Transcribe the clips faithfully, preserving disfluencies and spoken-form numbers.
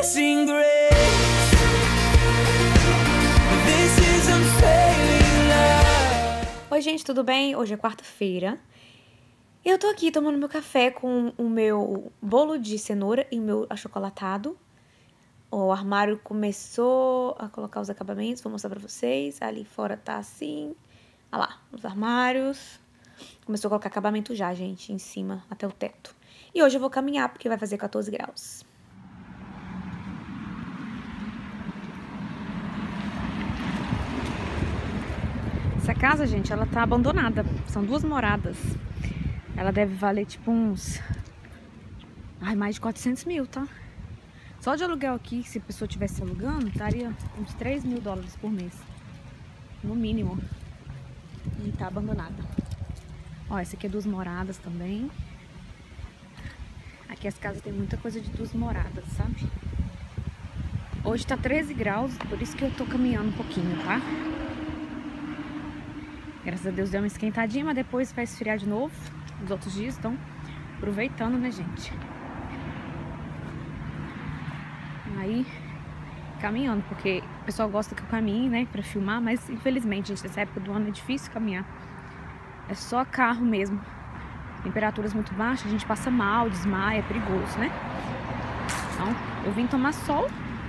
amazing grace. This is unfailing love. Oi gente, tudo bem? Hoje é quarta-feira. Eu tô aqui tomando meu café com o meu bolo de cenoura e o meu achocolatado. O armário começou a colocar os acabamentos, vou mostrar pra vocês. Ali fora tá assim. Olha lá, os armários. Começou a colocar acabamento já, gente, em cima, até o teto. E hoje eu vou caminhar, porque vai fazer quatorze graus. Essa casa, gente, ela tá abandonada. São duas moradas. Ela deve valer, tipo, uns... Ai, mais de quatrocentos mil, tá? Só de aluguel aqui, se a pessoa estivesse alugando, estaria uns três mil dólares por mês. No mínimo. E tá abandonada. Ó, essa aqui é duas moradas também. Aqui as casas tem muita coisa de duas moradas, sabe? Hoje tá treze graus, por isso que eu tô caminhando um pouquinho, tá? Graças a Deus deu uma esquentadinha, mas depois vai esfriar de novo. Os outros dias estão aproveitando, né, gente? Aí, caminhando, porque o pessoal gosta que eu caminhe, né, pra filmar, mas infelizmente, gente, nessa época do ano é difícil caminhar. É só carro mesmo. Temperaturas muito baixas, a gente passa mal, desmaia, é perigoso, né? Então, eu vim tomar sol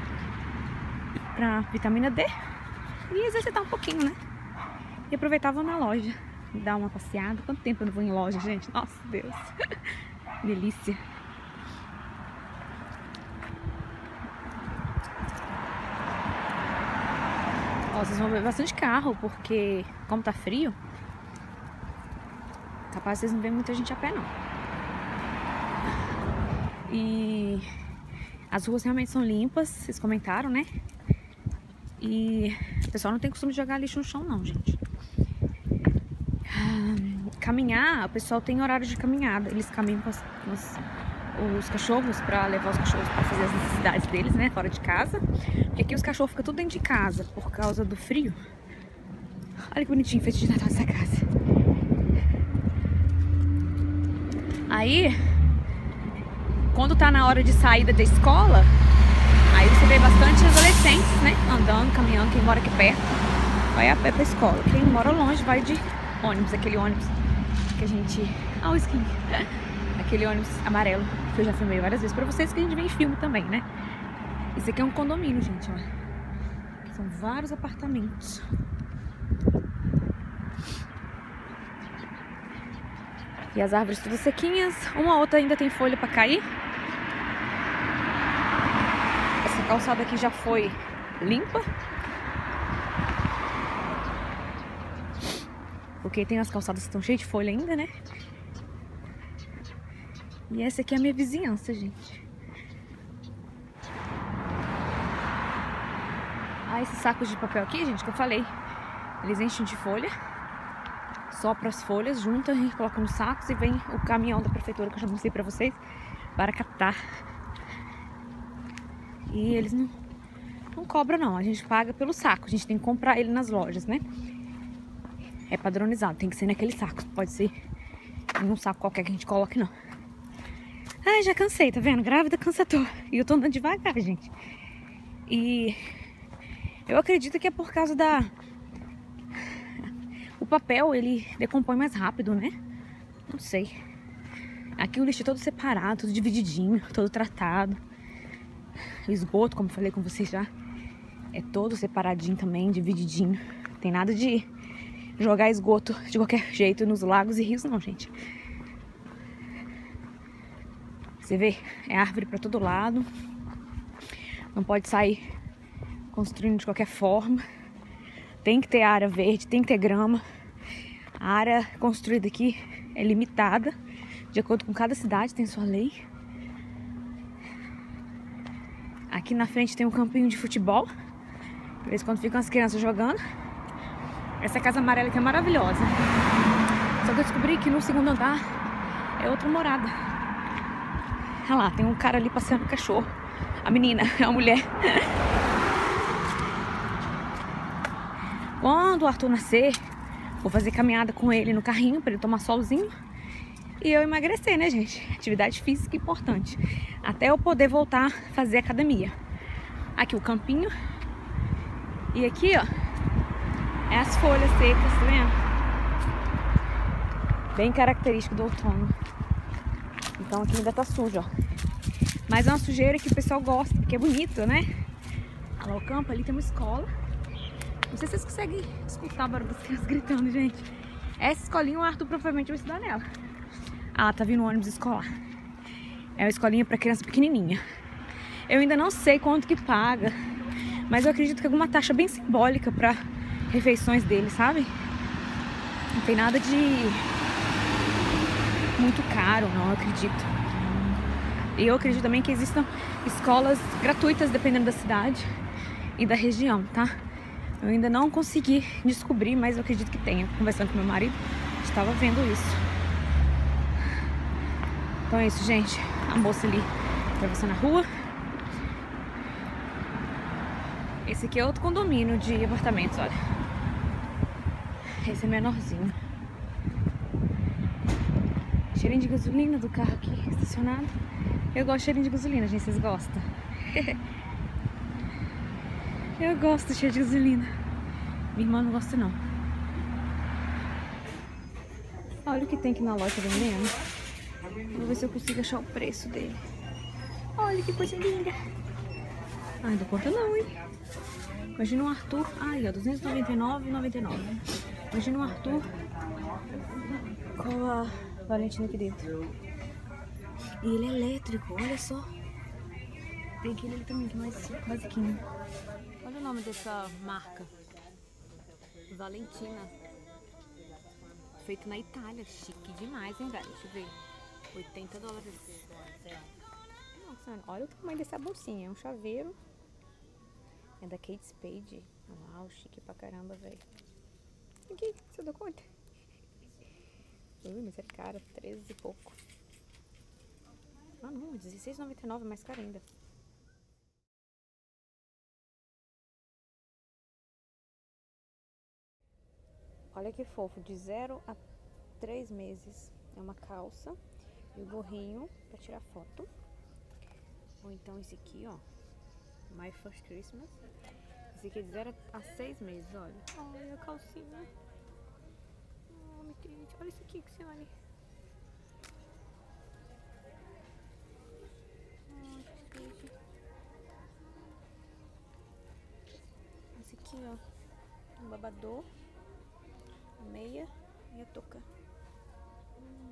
pra vitamina D e exercitar um pouquinho, né? E aproveitar, vou na loja, dar uma passeada. Quanto tempo eu não vou em loja, gente? Nossa, Deus. Delícia. Ó, vocês vão ver bastante carro, porque como tá frio, capaz vocês não veem muita gente a pé, não. E as ruas realmente são limpas, vocês comentaram, né? E o pessoal não tem costume de jogar lixo no chão, não, gente. Caminhar, o pessoal tem horário de caminhada. Eles caminham com, as, com as, os cachorros pra levar os cachorros pra fazer as necessidades deles, né? Fora de casa. Porque aqui os cachorros ficam tudo dentro de casa por causa do frio. Olha que bonitinho, feito de Natal essa casa. Aí, quando tá na hora de saída da escola, aí você vê bastante adolescentes, né? Andando, caminhando, quem mora aqui perto vai a pé pra escola. Quem mora longe vai de ônibus, aquele ônibus que a gente... Ah, o skin. Aquele ônibus amarelo que eu já filmei várias vezes pra vocês, que a gente vê em filme também, né? Isso aqui é um condomínio, gente, ó. São vários apartamentos. E as árvores todas sequinhas. Uma ou outra ainda tem folha pra cair. Essa calçada aqui já foi limpa. Porque tem as calçadas que estão cheias de folha ainda, né? E essa aqui é a minha vizinhança, gente. Ah, esses sacos de papel aqui, gente, que eu falei, eles enchem de folha. Sopra as folhas, junta e coloca nos sacos e vem o caminhão da prefeitura que eu já mostrei pra vocês para captar. E eles não, não cobram, não. A gente paga pelo saco. A gente tem que comprar ele nas lojas, né? É padronizado, tem que ser naquele saco. Pode ser em um saco qualquer que a gente coloque, não. Ai, já cansei, tá vendo? Grávida cansa toda. E eu tô andando devagar, gente. E eu acredito que é por causa da... O papel, ele decompõe mais rápido, né? Não sei. Aqui o lixo é todo separado, todo divididinho, todo tratado. O esgoto, como eu falei com vocês já, é todo separadinho também, divididinho. Não tem nada de jogar esgoto de qualquer jeito nos lagos e rios, não, gente. Você vê, é árvore pra todo lado. Não pode sair construindo de qualquer forma. Tem que ter área verde, tem que ter grama. A área construída aqui é limitada, de acordo com cada cidade, tem sua lei. Aqui na frente tem um campinho de futebol. De vez em quando ficam as crianças jogando. Essa casa amarela aqui é maravilhosa. Só que eu descobri que no segundo andar é outra morada. Olha lá, tem um cara ali passeando o cachorro. A menina, é uma mulher. Quando o Arthur nascer, vou fazer caminhada com ele no carrinho para ele tomar solzinho e eu emagrecer, né, gente? Atividade física importante. Até eu poder voltar a fazer academia. Aqui o campinho. E aqui, ó, é as folhas secas, tá vendo? Bem característico do outono. Então aqui ainda tá sujo, ó. Mas é uma sujeira que o pessoal gosta, porque é bonito, né? Olha lá o campo, ali tem uma escola. Não sei se vocês conseguem escutar o barulho das crianças gritando, gente. Essa escolinha o Arthur provavelmente vai estudar nela. Ah, tá vindo um ônibus escolar. É uma escolinha pra criança pequenininha. Eu ainda não sei quanto que paga, mas eu acredito que é alguma taxa bem simbólica pra refeições dele, sabe? Não tem nada de muito caro, não, eu acredito. E eu acredito também que existam escolas gratuitas dependendo da cidade e da região, tá? Eu ainda não consegui descobrir, mas eu acredito que tenha. Conversando com meu marido, estava vendo isso. Então é isso, gente. A moça ali atravessando a rua. Esse aqui é outro condomínio de apartamentos, olha. Esse é menorzinho. Cheirinho de gasolina do carro aqui estacionado. Eu gosto de cheirinho de gasolina, gente. Vocês gostam? Eu gosto de cheiro de gasolina. Minha irmã não gosta, não. Olha o que tem aqui na loja vendendo. Vou ver se eu consigo achar o preço dele. Olha que coisa linda. Ai, não dou conta não, hein? Imagina um Arthur. Ai, ó, duzentos e noventa e nove reais e noventa e nove centavos. Imagina um Arthur com a Valentina aqui dentro. E ele é elétrico, olha só. Tem aquele ali também, que é mais basiquinho. Olha o nome dessa marca. Valentina. Feito na Itália. Chique demais, hein, galera? Deixa eu ver. oitenta dólares. Nossa, olha o tamanho dessa bolsinha. É um chaveiro. É da Kate Spade. Uau, chique pra caramba, velho. Aqui, você deu conta? Ui, mas é caro. treze e pouco. Ah, não. dezesseis reais e noventa e nove, mais caro ainda. Olha que fofo, de zero a três meses. É uma calça e o gorrinho pra tirar foto. Ou então esse aqui, ó. My First Christmas. Esse aqui é de zero a seis meses, olha. Olha a calcinha. Oh, meu Deus. Olha isso aqui que você olha. Oh, que triste. Esse aqui, ó. Um babador. Meia e a touca. Hum.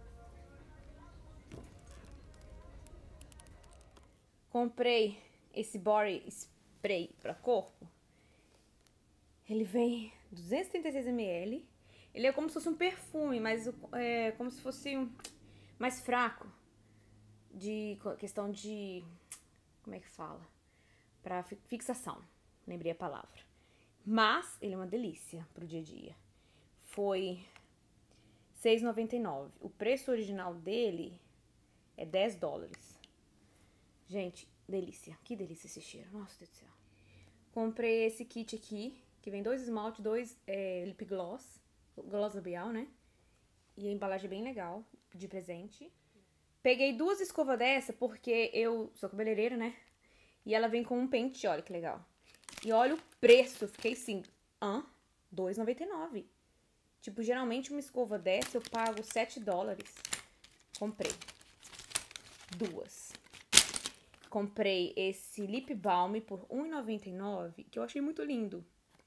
Comprei esse body spray para corpo. Ele vem duzentos e trinta e seis mililitros. Ele é como se fosse um perfume, mas é como se fosse um mais fraco. De questão de... Como é que fala? Para fixação. Lembrei a palavra. Mas ele é uma delícia pro dia a dia. Foi seis reais e noventa e nove centavos. O preço original dele é dez dólares. Gente, delícia. Que delícia esse cheiro. Nossa Deus do céu. Comprei esse kit aqui, que vem dois esmaltes, dois é, lip gloss. Gloss labial, né? E a embalagem é bem legal, de presente. Peguei duas escovas dessa, porque eu sou cabeleireira, né? E ela vem com um pente, olha que legal. E olha o preço, eu fiquei assim, hã? dois reais e noventa e nove centavos. Tipo, geralmente uma escova dessa eu pago sete dólares. Comprei. Duas. Comprei esse lip balm por um real e noventa e nove centavos, que eu achei muito lindo.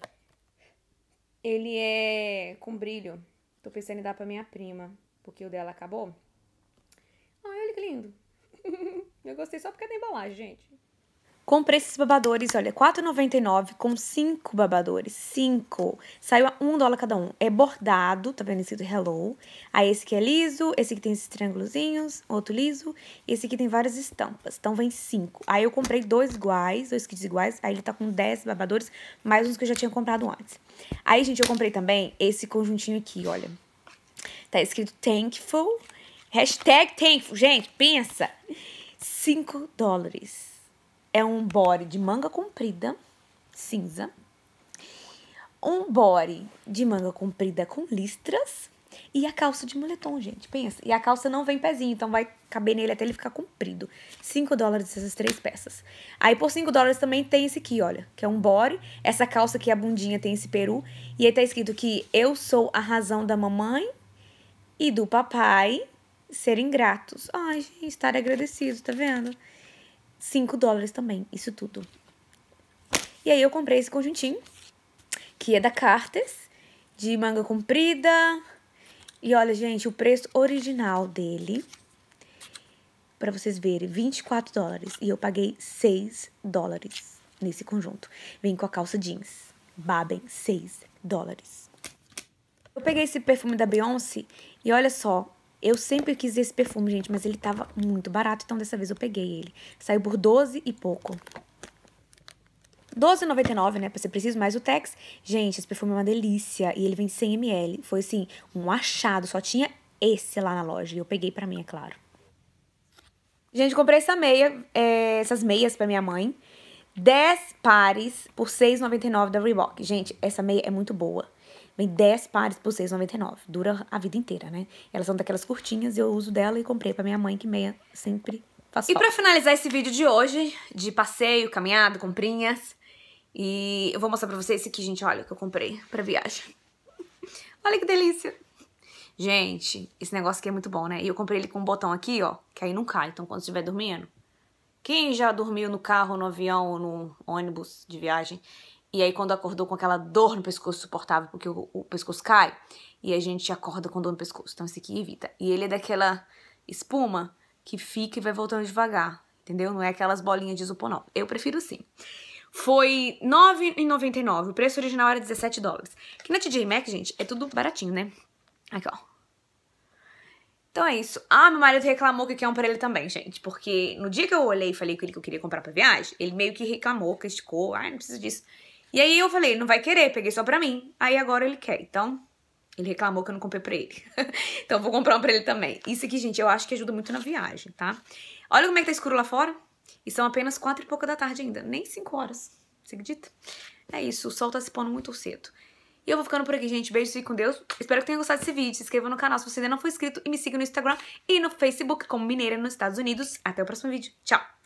Ele é com brilho. Tô pensando em dar pra minha prima, porque o dela acabou. Ai, olha que lindo. Eu gostei só porque é da embalagem, gente. Comprei esses babadores, olha, quatro reais e noventa e nove centavos com cinco babadores. cinco. Saiu a um dólar cada um. É bordado, tá vendo? Escrito Hello. Aí esse aqui é liso, esse aqui tem esses triângulozinhos, outro liso. Esse aqui tem várias estampas. Então vem cinco. Aí eu comprei dois iguais, dois kits iguais. Aí ele tá com dez babadores, mais uns que eu já tinha comprado antes. Aí, gente, eu comprei também esse conjuntinho aqui, olha. Tá escrito Thankful. Hashtag Thankful. Gente, pensa. cinco dólares. É um body de manga comprida, cinza. Um body de manga comprida com listras. E a calça de moletom, gente, pensa. E a calça não vem pezinho, então vai caber nele até ele ficar comprido. cinco dólares essas três peças. Aí por cinco dólares também tem esse aqui, olha, que é um body. Essa calça aqui, a bundinha, tem esse peru. E aí tá escrito que eu sou a razão da mamãe e do papai serem gratos. Ai, gente, estar agradecido, tá vendo? cinco dólares também, isso tudo. E aí eu comprei esse conjuntinho, que é da Carter's, de manga comprida. E olha, gente, o preço original dele, pra vocês verem, vinte e quatro dólares. E eu paguei seis dólares nesse conjunto. Vem com a calça jeans. Babem, seis dólares. Eu peguei esse perfume da Beyoncé e olha só, eu sempre quis esse perfume, gente, mas ele tava muito barato, então dessa vez eu peguei ele. Saiu por doze e pouco. doze e noventa e nove, né, pra ser preciso, mais o tax. Gente, esse perfume é uma delícia e ele vem cem mililitros. Foi, assim, um achado. Só tinha esse lá na loja e eu peguei pra mim, é claro. Gente, comprei essa meia, é, essas meias pra minha mãe. dez pares por seis reais e noventa e nove centavos da Reebok. Gente, essa meia é muito boa. Vem dez pares por seis reais e noventa e nove centavos. Dura a vida inteira, né? Elas são daquelas curtinhas e eu uso dela e comprei pra minha mãe, que meia sempre faz falta. E pra finalizar esse vídeo de hoje, de passeio, caminhada, comprinhas... E eu vou mostrar pra vocês esse aqui, gente, olha, que eu comprei pra viagem. Olha que delícia. Gente, esse negócio aqui é muito bom, né? E eu comprei ele com um botão aqui, ó, que aí não cai, então quando estiver dormindo. Quem já dormiu no carro, no avião ou no ônibus de viagem, e aí quando acordou com aquela dor no pescoço insuportável, porque o, o pescoço cai, e a gente acorda com dor no pescoço. Então esse aqui evita. E ele é daquela espuma que fica e vai voltando devagar, entendeu? Não é aquelas bolinhas de isopor, não. Eu prefiro assim. Foi nove reais e noventa e nove centavos. O preço original era dezessete dólares. Que na T J Maxx, gente, é tudo baratinho, né? Aqui, ó. Então é isso. Ah, meu marido reclamou que quer um pra ele também, gente. Porque no dia que eu olhei e falei com ele que eu queria comprar pra viagem, ele meio que reclamou, criticou. Ai, não precisa disso. E aí eu falei, não vai querer, peguei só pra mim. Aí agora ele quer. Então, ele reclamou que eu não comprei pra ele. Então eu vou comprar um pra ele também. Isso aqui, gente, eu acho que ajuda muito na viagem, tá? Olha como é que tá escuro lá fora. E são apenas quatro e pouca da tarde ainda. Nem cinco horas. Você acredita? É isso. O sol tá se pondo muito cedo. E eu vou ficando por aqui, gente. Beijo, fique com Deus. Espero que tenham gostado desse vídeo. Se inscreva no canal se você ainda não for inscrito. E me siga no Instagram e no Facebook como Mineira nos Estados Unidos. Até o próximo vídeo. Tchau!